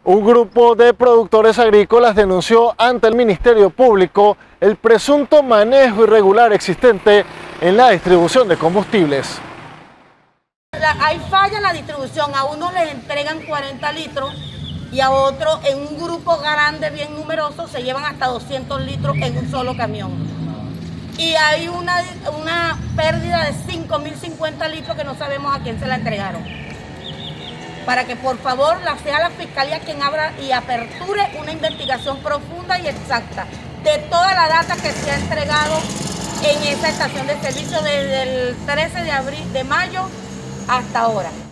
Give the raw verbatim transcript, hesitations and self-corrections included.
Un grupo de productores agrícolas denunció ante el Ministerio Público el presunto manejo irregular existente en la distribución de combustibles. Hay falla en la distribución, a uno les entregan cuarenta litros y a otro en un grupo grande bien numeroso se llevan hasta doscientos litros en un solo camión. Y hay una, una pérdida de cinco mil cincuenta litros que no sabemos a quién se la entregaron. Para que por favor la sea la Fiscalía quien abra y aperture una investigación profunda y exacta de toda la data que se ha entregado en esa estación de servicio desde el trece de abril, de mayo hasta ahora.